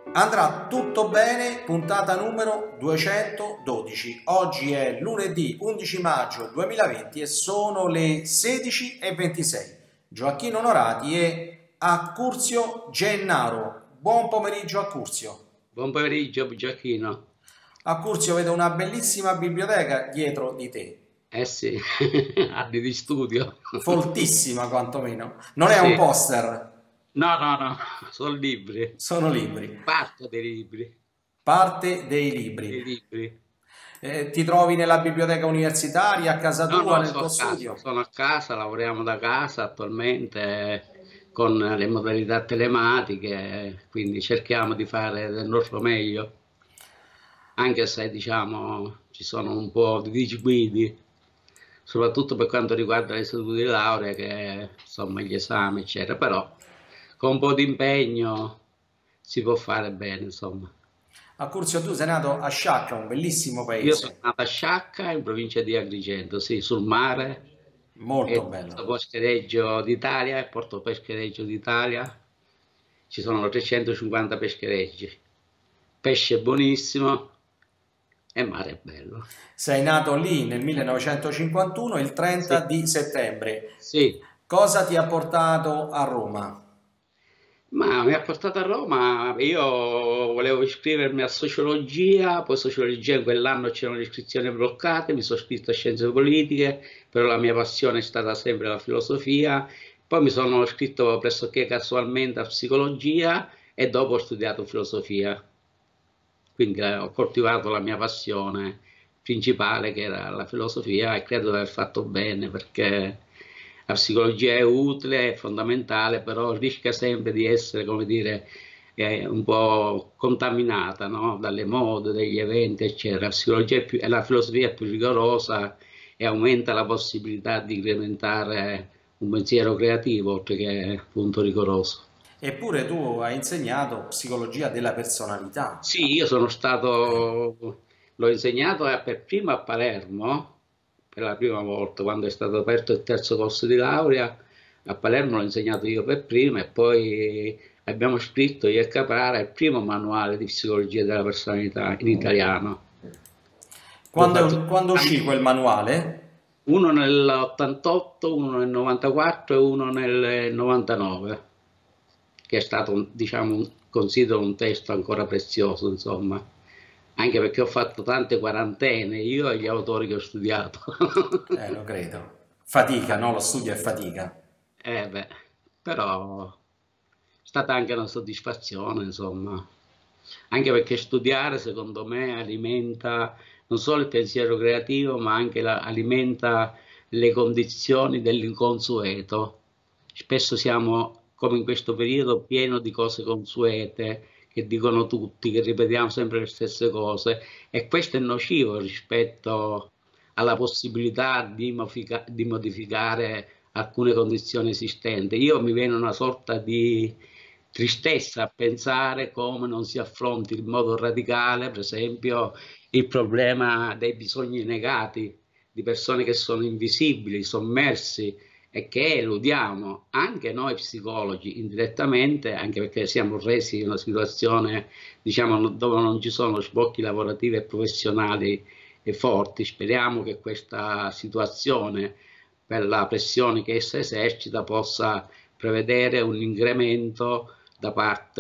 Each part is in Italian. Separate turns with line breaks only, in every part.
Andrà tutto bene, puntata numero 212. Oggi è lunedì 11 maggio 2020 e sono le 16:26. Gioacchino Onorati e Accursio Gennaro. Buon pomeriggio Accursio.
Buon pomeriggio, Giacchino.
Accursio, vedo una bellissima biblioteca dietro di te.
Eh sì, abiti di studio.
Foltissima quantomeno. Non è un
Sì,
poster,
no, no, no, sono libri.
sono libri.
Parto dei libri,
Parte dei libri.
dei libri.
Ti trovi nella biblioteca universitaria, a casa
No,
tua,
no,
nel tuo studio?
sono a casa, lavoriamo da casa attualmente con le modalità telematiche, quindi cerchiamo di fare del nostro meglio, anche se diciamo ci sono un po' di disguidi, soprattutto per quanto riguarda le sedute di laurea, che insomma gli esami, eccetera, però con un po' di impegno si può fare bene, insomma.
A Curzio, tu sei nato a Sciacca, un bellissimo
Io sono
paese,
nato a Sciacca, in provincia di Agrigento, sì, sul mare, è
molto
il
bello.
porto peschereccio d'Italia, è il porto peschereccio d'Italia, ci sono 350 pescherecci, pesce buonissimo e mare è bello.
Sei nato lì nel 1951, il 30
Sì,
di settembre.
sì.
Cosa ti ha portato a Roma?
Ma mi ha portato a Roma, io volevo iscrivermi a sociologia, poi sociologia in quell'anno c'erano le iscrizioni bloccate, mi sono iscritto a scienze politiche, però la mia passione è stata sempre la filosofia, poi mi sono iscritto pressoché casualmente a psicologia e dopo ho studiato filosofia, quindi ho coltivato la mia passione principale che era la filosofia e credo di aver fatto bene perché la psicologia è utile, è fondamentale, però rischia sempre di essere, come dire, un po' contaminata, no? Dalle mode, dagli eventi, eccetera. La psicologia e la filosofia è più rigorosa e aumenta la possibilità di incrementare un pensiero creativo, oltre che appunto rigoroso.
Eppure tu hai insegnato psicologia della personalità.
Sì, io sono
Eh,
stato, l'ho insegnato per primo a Palermo, per la prima volta, quando è stato aperto il terzo corso di laurea, a Palermo l'ho insegnato io per primo e poi abbiamo scritto io e Caprara il primo manuale di psicologia della personalità in italiano. L'ho fatto
Quando uscì quel manuale?
uno nell'88, uno nel 94 e uno nel 99, che è stato, diciamo, considero un testo ancora prezioso, insomma, anche perché ho fatto tante quarantene, io e gli autori che ho studiato.
Lo credo. Fatica, no? Lo studio è fatica.
Beh, però è stata anche una soddisfazione, insomma, anche perché studiare, secondo me, alimenta non solo il pensiero creativo, ma anche alimenta le condizioni dell'inconsueto. Spesso siamo, come in questo periodo, pieno di cose consuete che dicono tutti, che ripetiamo sempre le stesse cose e questo è nocivo rispetto alla possibilità di modificare alcune condizioni esistenti. Io mi viene una sorta di tristezza a pensare come non si affronti in modo radicale, per esempio, il problema dei bisogni negati, di persone che sono invisibili, sommersi e che eludiamo anche noi psicologi indirettamente, anche perché siamo resi in una situazione, diciamo, dove non ci sono sbocchi lavorativi e professionali forti. Speriamo che questa situazione, per la pressione che essa esercita, possa prevedere un incremento da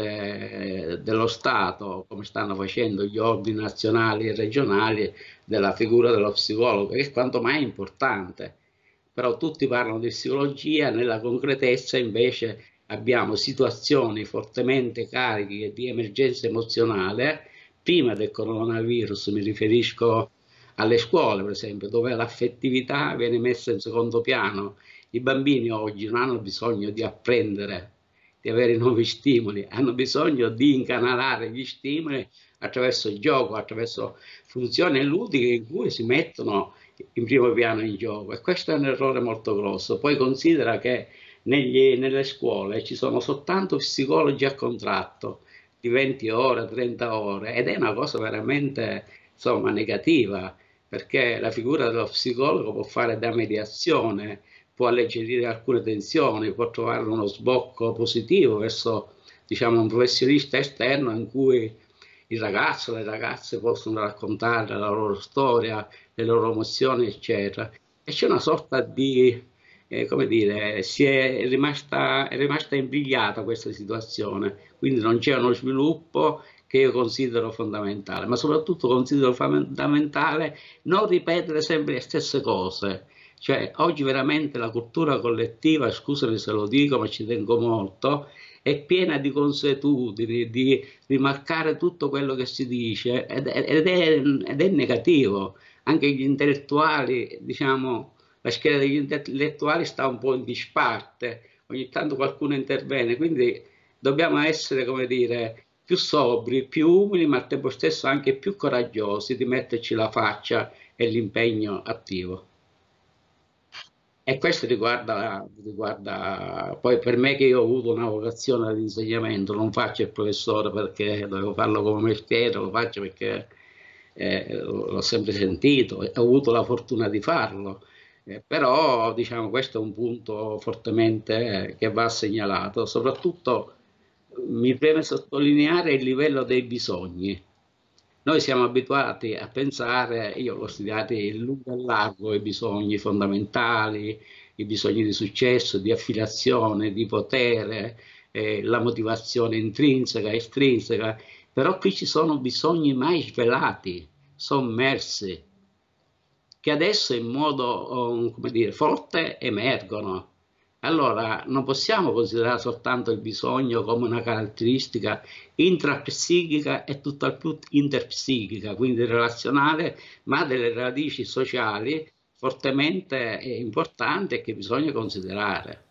parte dello Stato, come stanno facendo gli ordini nazionali e regionali, della figura dello psicologo, che è quanto mai importante. Però tutti parlano di psicologia, nella concretezza invece abbiamo situazioni fortemente cariche di emergenza emozionale. Prima del coronavirus mi riferisco alle scuole, per esempio, dove l'affettività viene messa in secondo piano. I bambini oggi non hanno bisogno di apprendere, di avere nuovi stimoli, hanno bisogno di incanalare gli stimoli attraverso il gioco, attraverso funzioni ludiche in cui si mettono in primo piano in gioco e questo è un errore molto grosso. Poi considera che nelle scuole ci sono soltanto psicologi a contratto di 20 ore, 30 ore ed è una cosa veramente insomma negativa perché la figura dello psicologo può fare da mediazione, può alleggerire alcune tensioni, può trovare uno sbocco positivo verso diciamo, un professionista esterno in cui il ragazzo, le ragazze possono raccontare la loro storia, le loro emozioni, eccetera. E c'è una sorta di, come dire, è rimasta imbrigliata questa situazione, quindi non c'è uno sviluppo che io considero fondamentale, ma soprattutto considero fondamentale non ripetere sempre le stesse cose. Cioè, oggi veramente la cultura collettiva, scusami se lo dico, ma ci tengo molto, è piena di consuetudini, di rimarcare tutto quello che si dice ed è negativo. Anche gli intellettuali, diciamo, la schiera degli intellettuali sta un po' in disparte, ogni tanto qualcuno interviene, quindi dobbiamo essere, come dire, più sobri, più umili, ma al tempo stesso anche più coraggiosi di metterci la faccia e l'impegno attivo. E questo riguarda poi per me che io ho avuto una vocazione all'insegnamento, non faccio il professore perché dovevo farlo come mestiere, lo faccio perché l'ho sempre sentito e ho avuto la fortuna di farlo. Però diciamo questo è un punto fortemente che va segnalato, soprattutto mi preme sottolineare il livello dei bisogni. Noi siamo abituati a pensare, io l'ho studiato in lungo e largo, i bisogni fondamentali, i bisogni di successo, di affiliazione, di potere, la motivazione intrinseca, estrinseca, però qui ci sono bisogni mai svelati, sommersi, che adesso in modo, come dire, forte emergono. Allora, non possiamo considerare soltanto il bisogno come una caratteristica intrapsichica e tutt'al più interpsichica, quindi relazionale, ma delle radici sociali fortemente importanti e che bisogna considerare.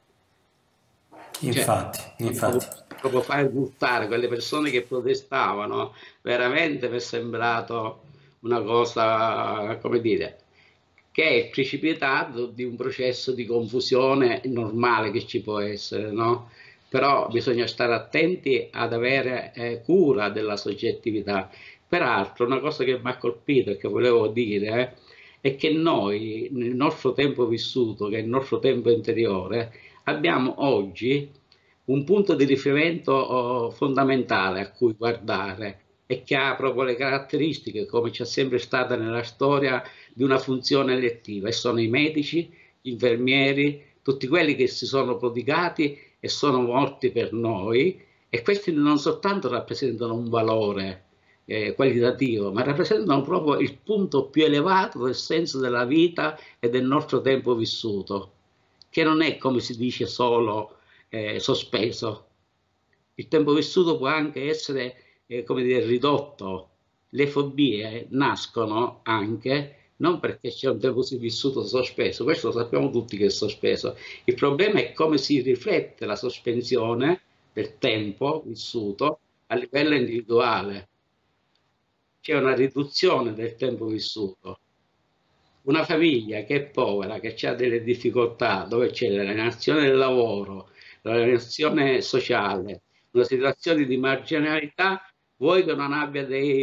Cioè,
Infatti, infatti.
proprio fare buttare quelle persone che protestavano, veramente mi è sembrato una cosa, come dire, che è il precipitato di un processo di confusione normale che ci può essere, no? Però bisogna stare attenti ad avere cura della soggettività. Peraltro, una cosa che mi ha colpito e che volevo dire è che noi, nel nostro tempo vissuto, che è il nostro tempo interiore, abbiamo oggi un punto di riferimento fondamentale a cui guardare e che ha proprio le caratteristiche, come c'è sempre stata nella storia, di una funzione elettiva, e sono i medici, gli infermieri, tutti quelli che si sono prodigati e sono morti per noi, e questi non soltanto rappresentano un valore qualitativo, ma rappresentano proprio il punto più elevato del senso della vita e del nostro tempo vissuto, che non è, come si dice, solo sospeso. Il tempo vissuto può anche essere, come dire, ridotto. Le fobie nascono anche non perché c'è un tempo vissuto sospeso, questo lo sappiamo tutti che è sospeso. Il problema è come si riflette la sospensione del tempo vissuto a livello individuale. C'è una riduzione del tempo vissuto. Una famiglia che è povera, che ha delle difficoltà, dove c'è l'alienazione del lavoro, l'alienazione sociale, una situazione di marginalità, vuoi che non abbia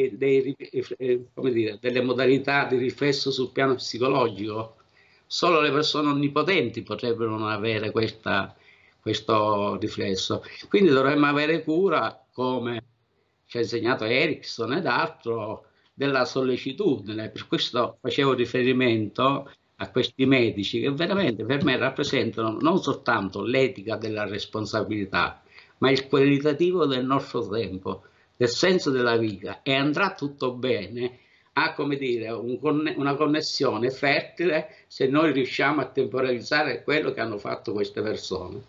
come dire, delle modalità di riflesso sul piano psicologico? Solo le persone onnipotenti potrebbero non avere questo riflesso. Quindi dovremmo avere cura, come ci ha insegnato Erickson ed altro, della sollecitudine. Per questo facevo riferimento a questi medici che veramente per me rappresentano non soltanto l'etica della responsabilità, ma il qualitativo del nostro tempo, del senso della vita, e andrà tutto bene, ha come dire una connessione fertile se noi riusciamo a temporalizzare quello che hanno fatto queste persone.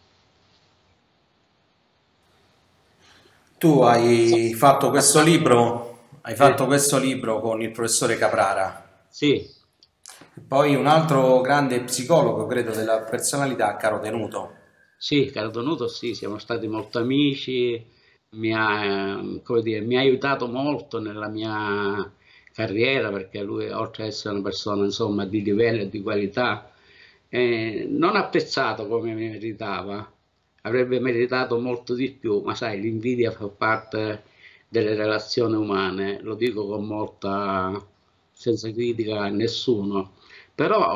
Tu
So-
hai
eh,
fatto questo libro con il professore Caprara.
sì,
Poi un altro grande psicologo, credo, della personalità, Caro Tenuto.
sì, Cardonuto, sì, siamo stati molto amici, come dire, mi ha aiutato molto nella mia carriera perché lui, oltre ad essere una persona, insomma, di livello e di qualità, non apprezzato come meritava, avrebbe meritato molto di più, ma sai, l'invidia fa parte delle relazioni umane, lo dico con molta, senza critica a nessuno, però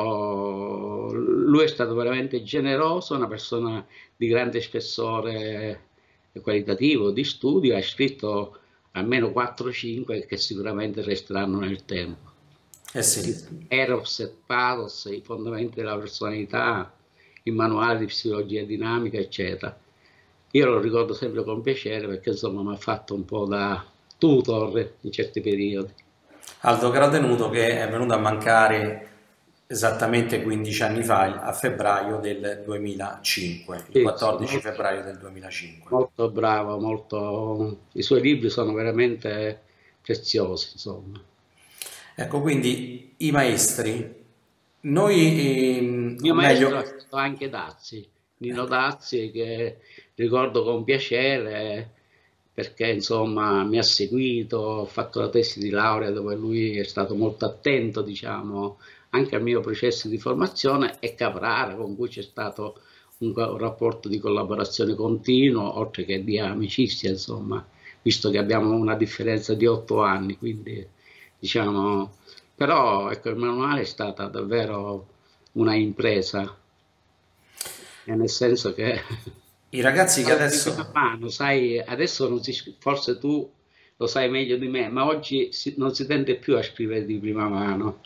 lui è stato veramente generoso, una persona di grande spessore qualitativo di studio, hai scritto almeno 4-5 che sicuramente resteranno nel tempo.
Eh sì.
Eros et Paros, i fondamenti della personalità, il manuale di psicologia dinamica, eccetera. Io lo ricordo sempre con piacere perché insomma mi ha fatto un po' da tutor in certi periodi.
Aldo Gratenuto, che è venuto a mancare esattamente 15 anni fa, a febbraio del 2005, il
Sì, sì,
14 febbraio del 2005.
molto bravo, molto... I suoi libri sono veramente preziosi, insomma.
Ecco, quindi i maestri, noi,
Il
o
mio maestro è
meglio,
stato anche Dazzi, Nino
ecco,
Dazzi, che ricordo con piacere perché insomma mi ha seguito, ho fatto la tesi di laurea dove lui è stato molto attento, diciamo, anche al mio processo di formazione, e Caprara, con cui c'è stato un rapporto di collaborazione continuo, oltre che di amicizia, insomma, visto che abbiamo una differenza di 8 anni, quindi diciamo, però ecco, il manuale è stata davvero una impresa, nel senso che
i ragazzi che
di prima
adesso...
mano, sai, adesso non si, forse tu lo sai meglio di me, ma oggi non si tende più a scrivere di prima mano.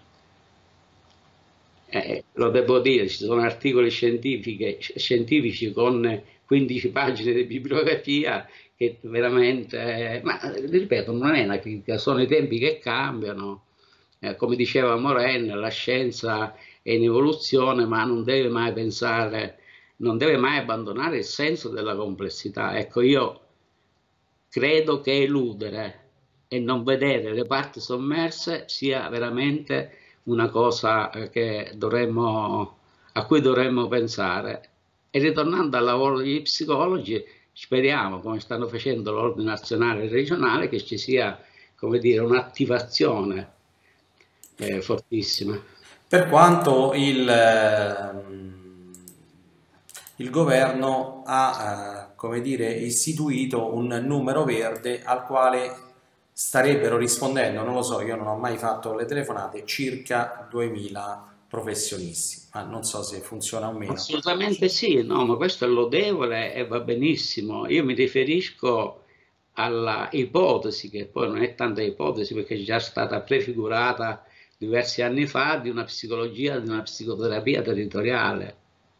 Lo devo dire, ci sono articoli scientifici con 15 pagine di bibliografia che veramente, ma ripeto, non è una critica, sono i tempi che cambiano. Come diceva Moren, la scienza è in evoluzione, ma non deve mai pensare, non deve mai abbandonare il senso della complessità. Ecco, io credo che eludere e non vedere le parti sommerse sia veramente una cosa a cui dovremmo pensare. E ritornando al lavoro degli psicologi, speriamo, come stanno facendo l'ordine nazionale e regionale, che ci sia, come dire, un'attivazione fortissima.
Per quanto il governo ha, come dire, istituito un numero verde al quale starebbero rispondendo, non lo so, io non ho mai fatto le telefonate, circa 2000 professionisti, ma non so se funziona o meno.
Assolutamente sì, no, ma questo è lodevole e va benissimo. Io mi riferisco alla ipotesi, che poi non è tanta ipotesi perché è già stata prefigurata diversi anni fa, di una psicologia, di una psicoterapia territoriale.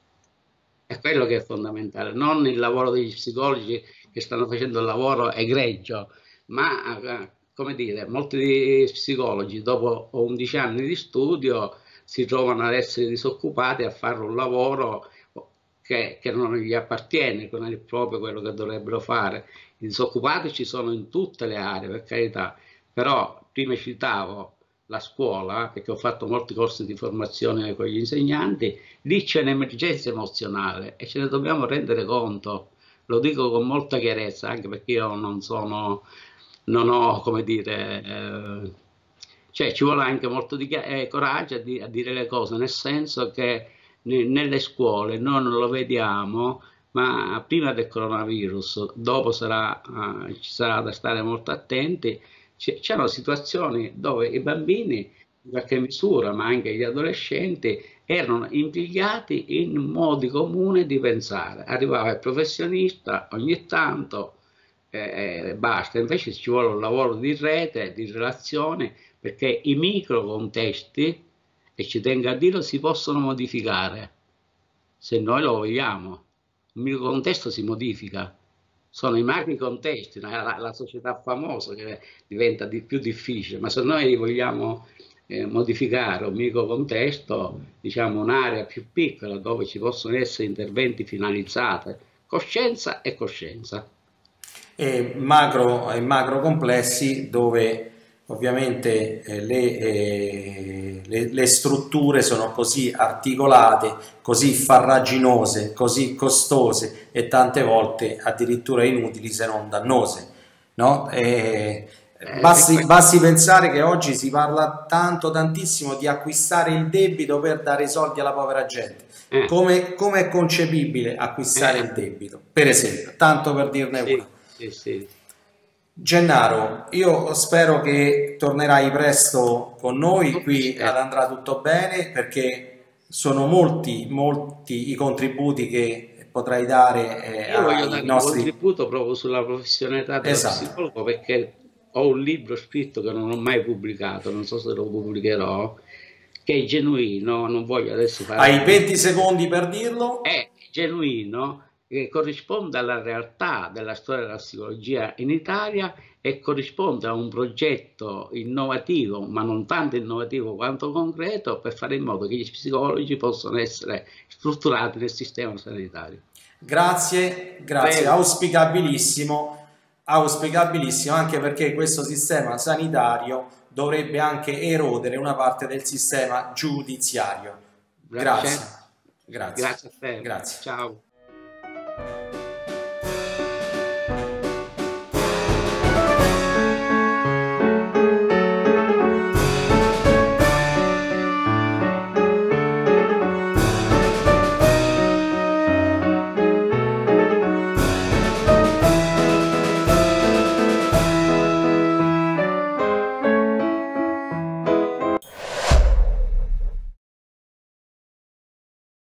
È quello che è fondamentale, non il lavoro degli psicologi che stanno facendo il lavoro egregio, ma come dire, molti psicologi dopo 11 anni di studio si trovano ad essere disoccupati a fare un lavoro che non gli appartiene, che non è proprio quello che dovrebbero fare. I disoccupati ci sono in tutte le aree, per carità, però prima citavo la scuola, perché ho fatto molti corsi di formazione con gli insegnanti, lì c'è un'emergenza emozionale e ce ne dobbiamo rendere conto. Lo dico con molta chiarezza, anche perché io non ho, come dire, cioè ci vuole anche molto coraggio a dire le cose, nel senso che nelle scuole noi non lo vediamo, ma prima del coronavirus, dopo ci sarà da stare molto attenti. C'erano situazioni dove i bambini, in qualche misura, ma anche gli adolescenti, erano impigliati in modi comuni di pensare. Arrivava il professionista ogni tanto, basta, invece ci vuole un lavoro di rete, di relazione, perché i micro contesti, e ci tengo a dirlo, si possono modificare, se noi lo vogliamo. Il micro contesto si modifica, sono i macri contesti, la società famosa che diventa più difficile, ma se noi vogliamo modificare un micro contesto, diciamo un'area più piccola dove ci possono essere interventi finalizzati, coscienza e coscienza.
E macro complessi dove ovviamente le strutture sono così articolate, così farraginose, così costose e tante volte addirittura inutili se non dannose, no? Basti pensare che oggi si parla tantissimo di acquistare il debito per dare i soldi alla povera gente.
Eh,
Come è concepibile acquistare il debito? Per esempio, tanto per dirne
sì,
una.
sì, sì.
Gennaro, io spero che tornerai presto con noi,
Con
qui ad
piacere.
Andrà Tutto Bene, perché sono molti i contributi che potrai dare
Io voglio
ai
dare un
nostri...
contributo proprio sulla professionalità dello
Esatto.
psicologo perché ho un libro scritto che non ho mai pubblicato, non so se lo pubblicherò, che è genuino, non voglio adesso fare
Hai 20
pubblicità,
secondi per dirlo?
è genuino, che corrisponde alla realtà della storia della psicologia in Italia e corrisponde a un progetto innovativo, ma non tanto innovativo quanto concreto, per fare in modo che gli psicologi possano essere strutturati nel sistema sanitario.
Grazie, grazie,
Prego.
auspicabilissimo anche perché questo sistema sanitario dovrebbe anche erodere una parte del sistema giudiziario. Grazie,
Certo,
grazie,
grazie a te.
grazie.
Ciao.